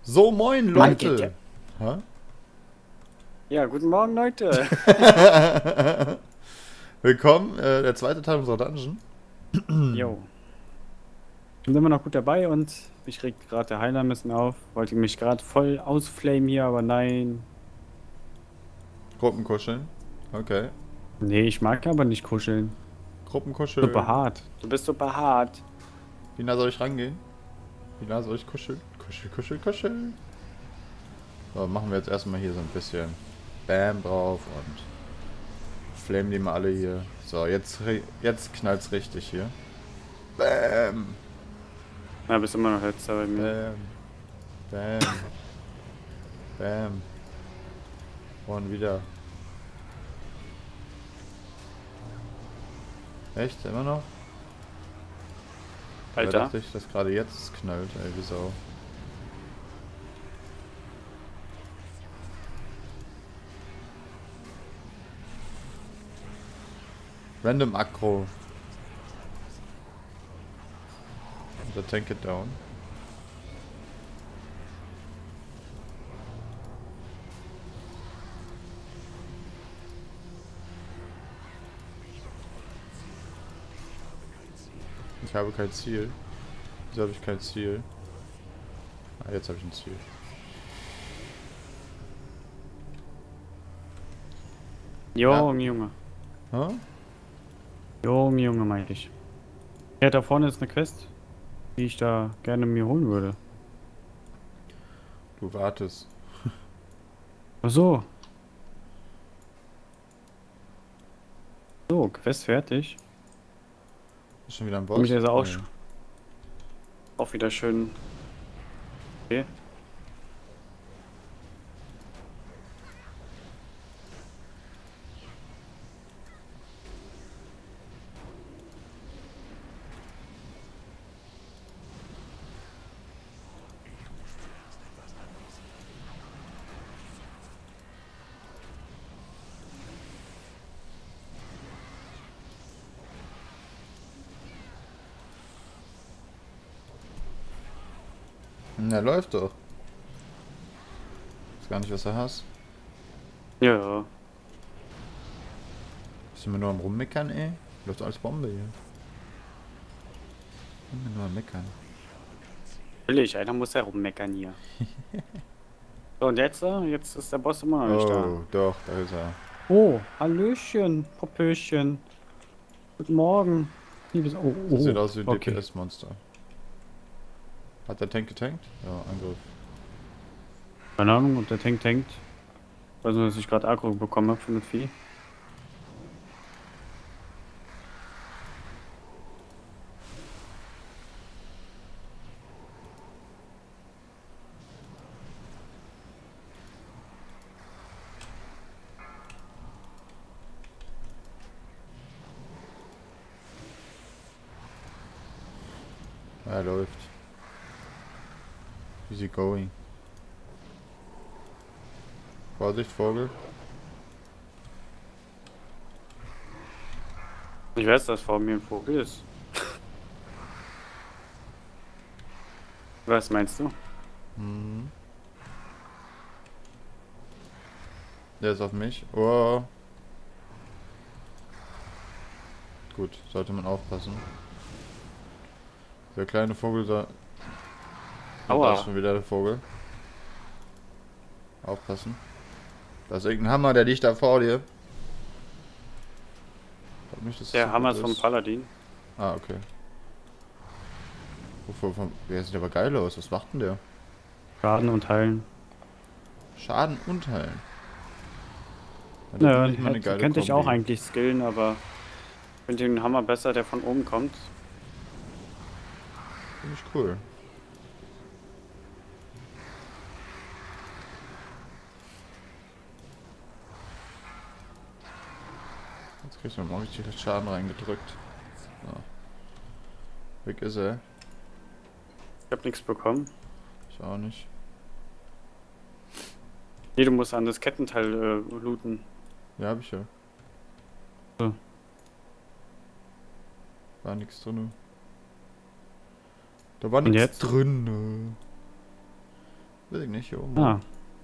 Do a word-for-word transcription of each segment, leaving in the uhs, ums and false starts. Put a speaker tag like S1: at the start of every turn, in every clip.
S1: So, moin
S2: Mann, geht ja.
S1: Leute. Hä?
S2: Ja, guten Morgen, Leute.
S1: Willkommen, äh, der zweite Teil unserer Dungeon.
S2: Jo. Sind immer noch gut dabei und mich regt gerade der Heiler ein bisschen auf. Wollte mich gerade voll ausflamen hier, aber nein.
S1: Gruppenkuscheln. Okay.
S2: Nee, ich mag aber nicht kuscheln. Super
S1: Gruppenkuscheln.
S2: hart. Du bist super hart.
S1: Wie nah soll ich rangehen? Wie nah soll ich kuscheln? Kuschel, kuschel, kuschel. So, machen wir jetzt erstmal hier so ein bisschen Bam drauf und flamen die mal alle hier. So, jetzt, jetzt knallt's richtig hier. Bam.
S2: Ja, bist immer noch letzter bei mir.
S1: Bam. Bam. Bam. Und wieder. Echt? Immer noch? Da
S2: Alter.
S1: dachte ich, dass gerade jetzt es knallt, ey, wie Sau. Random Aggro. Der Tank it down. Ich habe kein Ziel. Wieso habe ich kein Ziel? Ah, jetzt habe ich ein Ziel.
S2: Junge, Junge.
S1: Hä?
S2: Junge, Junge, meinte ich. Ja, da vorne ist eine Quest, die ich da gerne mir holen würde.
S1: Du wartest.
S2: Ach so. So, Quest fertig.
S1: Ist schon wieder ein
S2: Für
S1: Boss?
S2: mich ist er auch,
S1: Nee.
S2: auch wieder schön. Okay.
S1: Na, läuft doch. Weiß gar nicht, was er hast.
S2: Ja.
S1: Bist du mir nur am Rummeckern, ey? Läuft alles Bombe hier. Immer nur am Meckern.
S2: Natürlich, einer muss herummeckern hier. So, und jetzt? äh, Jetzt ist der Boss immer noch nicht da.
S1: Oh, doch, da ist er.
S2: Oh, Hallöchen, Popöchen. Guten Morgen. Liebes. Oh,
S1: Das sieht
S2: oh.
S1: aus wie ein
S2: Okay.
S1: D P S-Monster. Hat der Tank getankt? Ja, Angriff.
S2: Keine Ahnung, ob der Tank tankt. Weiß nur, dass ich gerade Aggro bekommen habe von dem Vieh.
S1: Ja, läuft. Easy going. Vorsicht, Vogel.
S2: Ich weiß, dass vor mir ein Vogel ist. Was meinst du?
S1: Mhm. Der ist auf mich. Oh. Gut, sollte man aufpassen. Der kleine Vogel soll...
S2: Aua.
S1: Da ist schon wieder der Vogel. Aufpassen. Da ist irgendein Hammer, der liegt da vor dir. Ich glaub nicht, dass das
S2: Der
S1: so
S2: Hammer
S1: gut
S2: ist vom Paladin.
S1: Ah, okay. Wovor, von, der sieht aber geil aus. Was macht denn der?
S2: Schaden und Heilen.
S1: Schaden und Heilen. Ja, das
S2: Naja,
S1: finde ich mal eine
S2: hätte-
S1: geile
S2: könnte ich auch
S1: Kombi.
S2: eigentlich skillen, aber ich finde den Hammer besser, der von oben kommt.
S1: Finde ich cool. Jetzt kriegst du mal richtig Schaden reingedrückt. So. Weg ist er.
S2: Ich habe nichts bekommen.
S1: Ich auch nicht.
S2: Nee, du musst an das Kettenteil äh, looten.
S1: Ja, hab ich ja.
S2: So.
S1: War nichts drin. Da war
S2: Und
S1: nichts
S2: jetzt?
S1: drin. Weiß ich nicht, jo.
S2: Ah.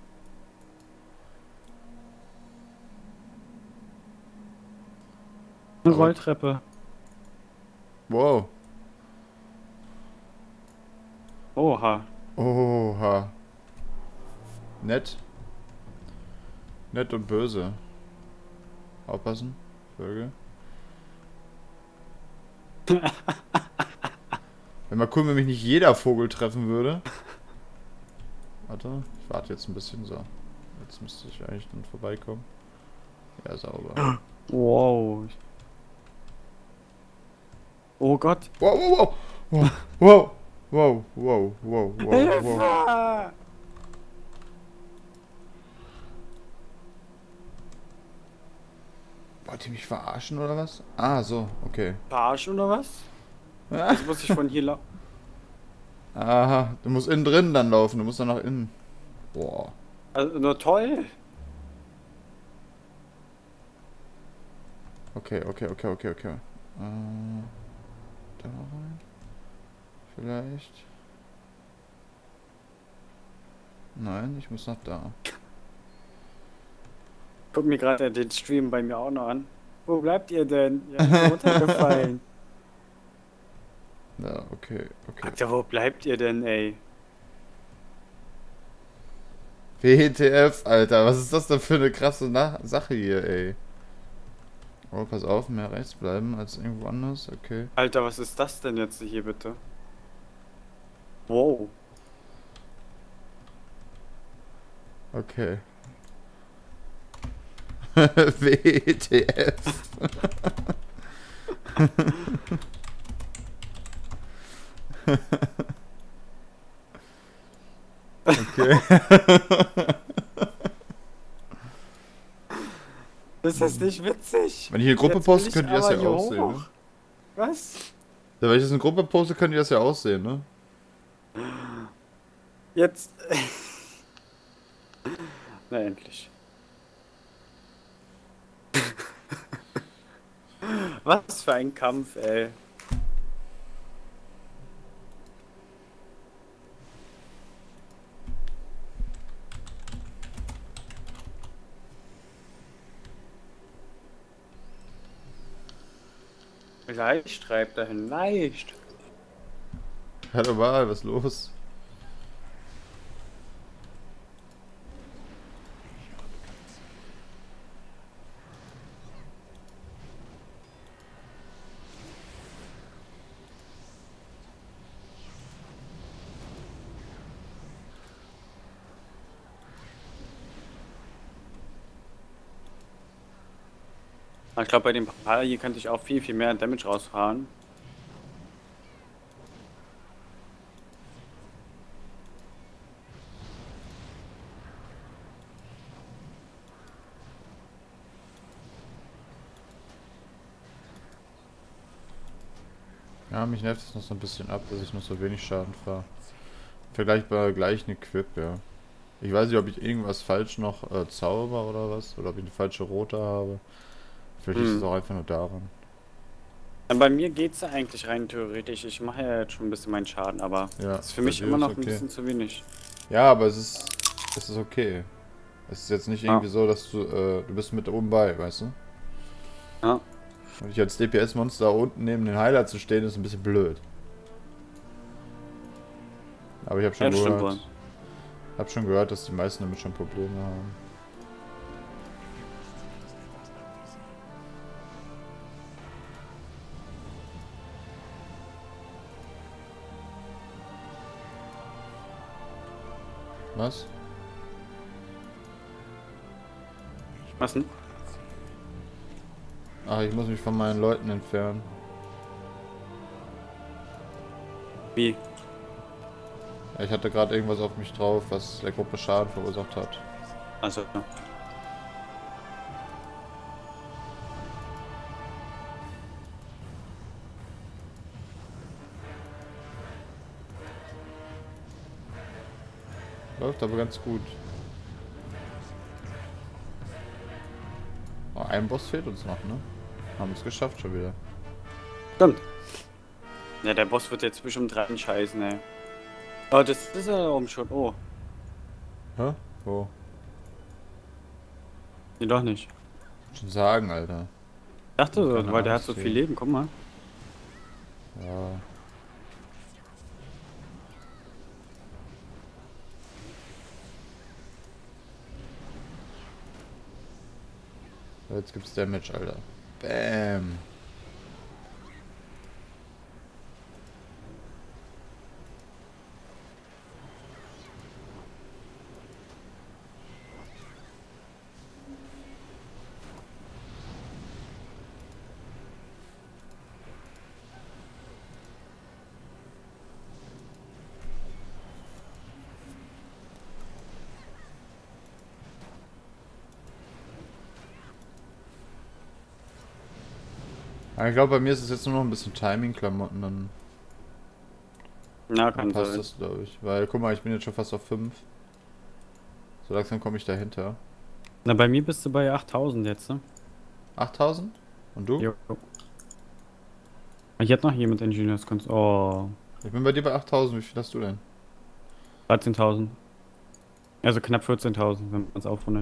S2: Eine
S1: Aber-
S2: Rolltreppe.
S1: Wow.
S2: Oha.
S1: Oha. Nett. Nett und böse. Aufpassen. Vögel. Wäre mal cool, wenn mich nicht jeder Vogel treffen würde. Warte, ich warte jetzt ein bisschen so. Jetzt müsste ich eigentlich dann vorbeikommen. Ja, sauber.
S2: Wow. Oh Gott.
S1: Wow, wow, wow. Wow, wow, wow, wow, wow, wow, wow.
S2: Hilfe!
S1: Wollt ihr mich verarschen oder was? Ah, so, okay.
S2: Verarschen oder was?
S1: Ah,
S2: Jetzt muss ich von hier laufen.
S1: aha, du musst innen drin dann laufen, du musst dann nach innen. Boah.
S2: Also, nur toll.
S1: Okay, okay, okay, okay, okay. Äh, da rein. Vielleicht. Nein, ich muss nach da.
S2: Guck mir gerade den Stream bei mir auch noch an. Wo bleibt ihr denn? Ihr seid runtergefallen.
S1: Ja, okay, okay.
S2: Alter, wo bleibt ihr denn, ey?
S1: W T F, Alter, was ist das denn für eine krasse Na Sache hier, ey? Oh, pass auf, mehr rechts bleiben als irgendwo anders, okay.
S2: Alter, was ist das denn jetzt hier bitte? Wow.
S1: Okay. W T F. Okay.
S2: Das ist nicht witzig.
S1: Wenn ich eine Gruppe
S2: Jetzt will
S1: poste,
S2: ich
S1: könnt ihr das
S2: aber
S1: ja
S2: hier
S1: aussehen,
S2: hoch.
S1: ne?
S2: Was?
S1: Ja, wenn ich das in eine Gruppe poste, könnt ihr das ja aussehen, ne?
S2: Jetzt. Na endlich. Was für ein Kampf, ey. Leicht treibt dahin, leicht.
S1: Ja, normal, was ist los?
S2: Ich glaube, bei dem Pokal hier könnte ich auch viel, viel mehr Damage rausfahren.
S1: Ja, mich nervt es noch so ein bisschen ab, dass ich noch so wenig Schaden fahre. Vergleichbar gleich eine Quip, ja. Ich weiß nicht, ob ich irgendwas falsch noch äh, zauber oder was, oder ob ich eine falsche rote habe. Vielleicht ist es
S2: Hm.
S1: auch einfach nur daran.
S2: Bei mir geht's ja eigentlich rein theoretisch. Ich mache ja jetzt schon ein bisschen meinen Schaden, aber
S1: Ja,
S2: das ist für
S1: bei
S2: mich
S1: dir
S2: immer
S1: ist
S2: noch
S1: okay.
S2: ein bisschen zu wenig.
S1: Ja, aber es ist, es ist okay. Es ist jetzt nicht
S2: Ja.
S1: irgendwie so, dass du, äh, du bist mit oben bei, weißt du?
S2: Ja.
S1: Und ich als D P S-Monster unten neben den Heiler zu stehen, ist ein bisschen blöd. Aber ich habe schon
S2: Ja, das stimmt
S1: gehört,
S2: wohl.
S1: hab schon gehört, dass die meisten damit schon Probleme haben. Was?
S2: Was denn?
S1: Ach, ich muss mich von meinen Leuten entfernen.
S2: Wie?
S1: Ja, ich hatte gerade irgendwas auf mich drauf, was der Gruppe Schaden verursacht hat.
S2: Also, ja.
S1: Läuft aber ganz gut. Oh, ein Boss fehlt uns noch, ne? Haben es geschafft schon wieder.
S2: Stimmt. Ja, der Boss wird jetzt bestimmt dran scheißen, ey. Oh, das ist er oben schon. Oh.
S1: Hä? Wo?
S2: Nee, doch nicht.
S1: Schon sagen, Alter.
S2: Ich dachte so,
S1: Keine
S2: weil der hat
S1: Angst
S2: so
S1: hier.
S2: viel Leben, guck mal.
S1: Ja. Jetzt gibt's Damage, Alter. Bam. Aber ich glaube, bei mir ist es jetzt nur noch ein bisschen Timing-Klamotten, dann,
S2: Na,
S1: dann
S2: kann
S1: passt
S2: sein.
S1: das, glaube ich. Weil, guck mal, ich bin jetzt schon fast auf fünf. So langsam komme ich dahinter.
S2: Na, bei mir bist du bei achttausend jetzt, ne?
S1: achttausend? Und du?
S2: Jo. Ich hätte noch hier mit Ingenieurskunst. Oh,
S1: Ich bin bei dir bei achttausend. Wie viel hast du denn?
S2: dreizehntausend. Also knapp vierzehntausend, wenn man es aufrundet.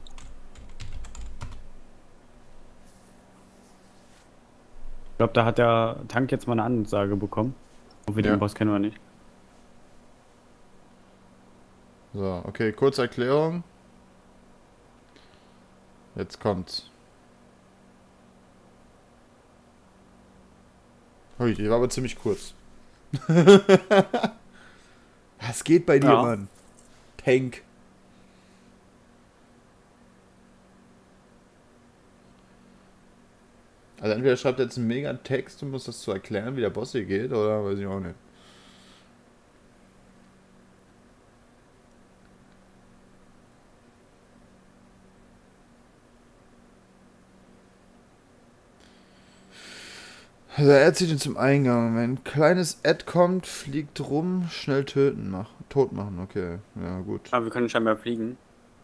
S2: Ich glaube, da hat der Tank jetzt mal eine Ansage bekommen. Ob wir
S1: Ja.
S2: den Boss kennen oder nicht.
S1: So, okay, kurze Erklärung. Jetzt kommt's. Ui, die war aber ziemlich kurz. Was geht bei dir,
S2: Ja.
S1: Mann? Tank. Also entweder schreibt er jetzt einen mega Text und muss das zu erklären, wie der Boss hier geht, oder weiß ich auch nicht. Also er zieht ihn zum Eingang. Wenn ein kleines Ad kommt, fliegt rum, schnell töten, mach, tot machen, okay. Ja, gut.
S2: Aber wir können scheinbar fliegen.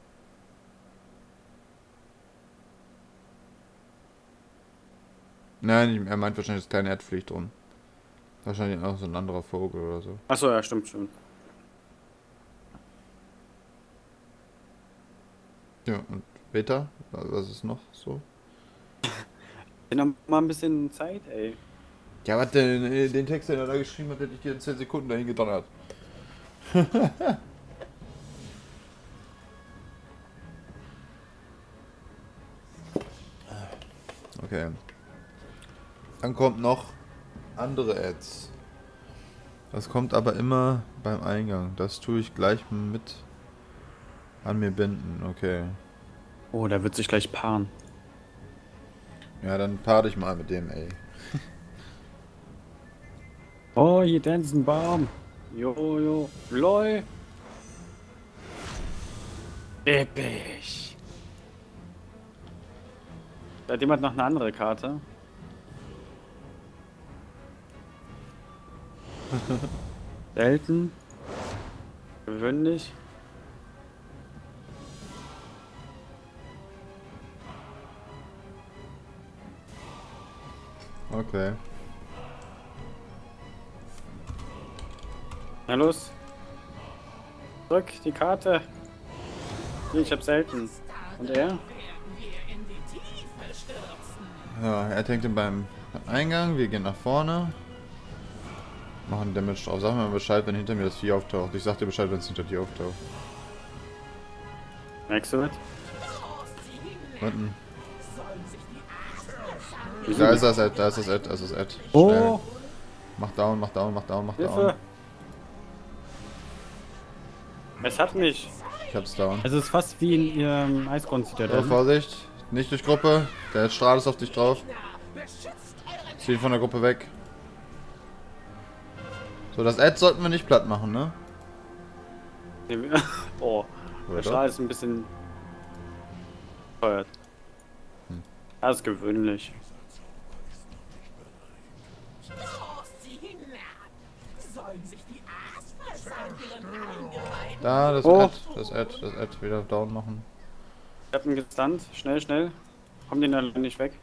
S1: Nein, er meint wahrscheinlich, das kleine Ad fliegt rum. Wahrscheinlich auch so ein anderer Vogel oder so.
S2: Achso, ja, stimmt, stimmt.
S1: Ja, und Beta? Was ist noch so?
S2: Wir haben mal ein bisschen Zeit, ey.
S1: Ja, was denn? Den Text, den er da geschrieben hat, hätte ich dir in zehn Sekunden dahin gedonnert. Okay. Dann kommt noch andere Ads. Das kommt aber immer beim Eingang. Das tue ich gleich mit an mir binden. Okay.
S2: Oh, der wird sich gleich paaren.
S1: Ja, dann paar dich mal mit dem, ey.
S2: Oh, hier tanzen Baum. Jo, jo. Loi. Episch. Da hat jemand noch eine andere Karte. Selten. Gewöhnlich.
S1: Okay.
S2: Na los. Drück die Karte. Hier, ich hab selten. Und er?
S1: Ja, er tankt ihn beim Eingang. Wir gehen nach vorne. Machen Damage drauf. Sag mir mal Bescheid, wenn hinter mir das Vieh auftaucht. Ich sag dir Bescheid, wenn es hinter dir auftaucht.
S2: Merkst du was?
S1: Unten.
S2: Wieso
S1: Da
S2: nicht?
S1: ist das Ad, da ist das Ad, da ist das Ad. Schnell.
S2: Oh,
S1: Mach down, mach down, mach down, mach
S2: Hilfe.
S1: down.
S2: Es hat mich.
S1: Ich hab's down.
S2: Es ist fast wie in ihrem
S1: So,
S2: Eisgrund-Zitadelle.
S1: Vorsicht. Nicht durch Gruppe. Der Strahl ist auf dich drauf. Zieh ihn von der Gruppe weg. So, das Ad sollten wir nicht platt machen, ne?
S2: Oh,
S1: Oder
S2: der
S1: doch?
S2: Strahl ist ein bisschen teuer.
S1: Hm.
S2: Das ist gewöhnlich.
S1: Da, das
S2: Oh.
S1: Ad, das Ad, das Ad wieder down machen.
S2: Ich hab ihn gestunt. Schnell, schnell. Komm den dann nicht weg.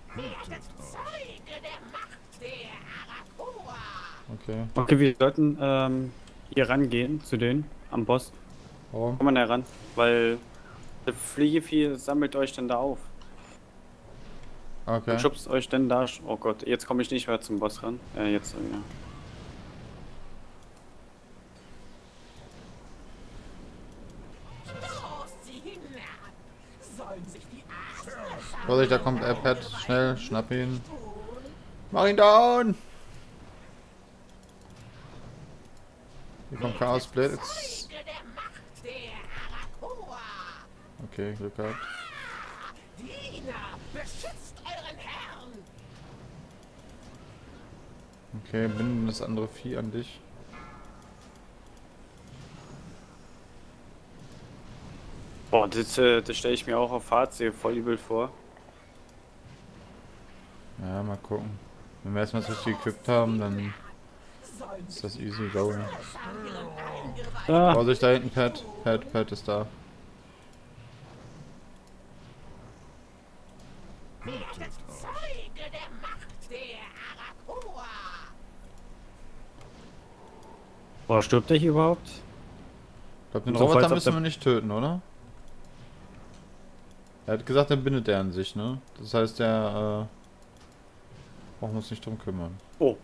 S1: Okay.
S2: Okay, wir sollten ähm, hier rangehen zu denen am Boss.
S1: Warum?
S2: Komm mal näher ran, weil das Fliegevieh sammelt euch dann da auf.
S1: Okay.
S2: Und schubst euch dann da. Oh Gott, jetzt komme ich nicht mehr zum Boss ran. Äh, jetzt, ja.
S1: Vorsicht, da kommt Airpad. Schnell, schnapp ihn. Mach ihn down! Hier kommt Chaos Blitz. Okay, Glück gehabt. Okay, binden das andere Vieh an dich.
S2: Boah, das, äh, das stelle ich mir auch auf Fahrsee voll übel vor.
S1: Ja, mal gucken. Wenn wir erstmal das richtig gequippt haben, dann ist das easy going.
S2: Ah,
S1: Vorsicht, da hinten, Pat. Pat, Pat ist da.
S2: boah, stirbt der hier überhaupt?
S1: Ich glaube, den
S2: So, falls
S1: Roboter
S2: auf
S1: müssen
S2: der-
S1: wir nicht töten, oder? Er hat gesagt, dann bindet er an sich, ne? Das heißt, der äh, brauchen wir uns nicht drum kümmern.
S2: Oh.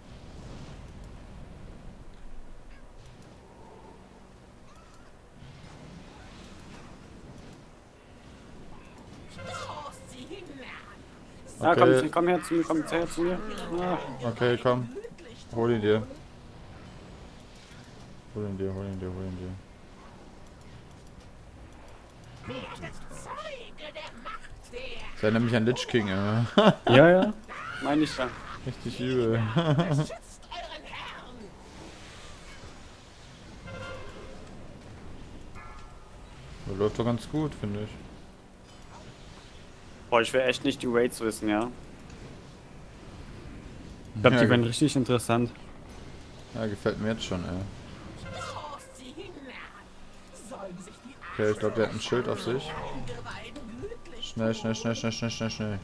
S2: Ah, komm,
S1: Okay,
S2: komm her zu mir, komm her zu mir. Ah.
S1: okay, komm. Hol ihn dir. Hol ihn dir, hol ihn dir, hol ihn dir. Sei nämlich ein Lich King, ey.
S2: Ja, ja, meine ich ja.
S1: Richtig übel. Das läuft doch ganz gut, finde ich.
S2: Boah, ich will echt nicht die Raids wissen, ja. Ich glaube,
S1: Ja,
S2: die werden
S1: ge-
S2: richtig interessant.
S1: Ja, gefällt mir jetzt schon, ey. Okay, ich glaube, der hat ein Schild auf sich. Schnell, schnell, schnell, schnell, schnell, schnell, schnell.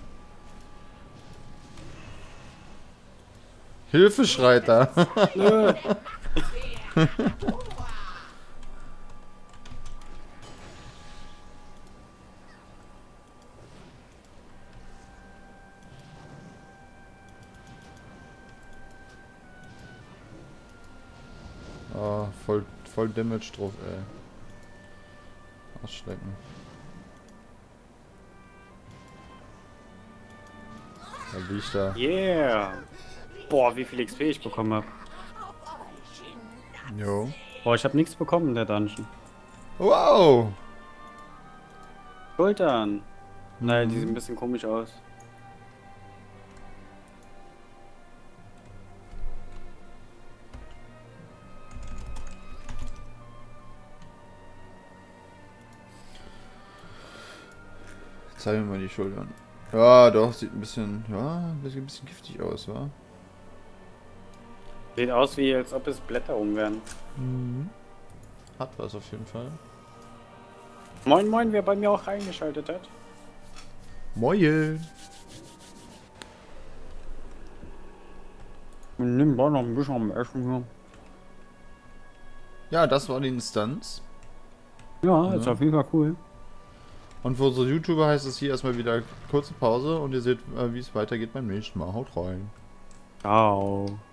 S1: Hilfe schreit da.
S2: Nö.
S1: Oh, voll, voll Damage drauf, ey. Ausschlecken. Da liegt da.
S2: Yeah. Boah, wie viel X P ich bekommen habe.
S1: Jo.
S2: Boah, ich habe nichts bekommen in der Dungeon.
S1: Wow!
S2: Schultern. Naja, die sehen ein bisschen komisch aus.
S1: Zeig mir mal die Schultern. Ja, doch, sieht ein bisschen, ja, ein bisschen, ein bisschen giftig aus, wa?
S2: Sieht aus wie, als ob es Blätter um wären.
S1: Mhm. Hat was auf jeden Fall.
S2: Moin moin, wer bei mir auch reingeschaltet hat.
S1: Moin!
S2: Nimm doch noch ein bisschen am Essen hier.
S1: Ja, das war die Instanz.
S2: Ja, ist
S1: Ja.
S2: auf jeden Fall cool.
S1: Und für unsere YouTuber heißt es hier erstmal wieder kurze Pause und ihr seht, äh, wie es weitergeht beim nächsten Mal. Haut rein.
S2: Ciao.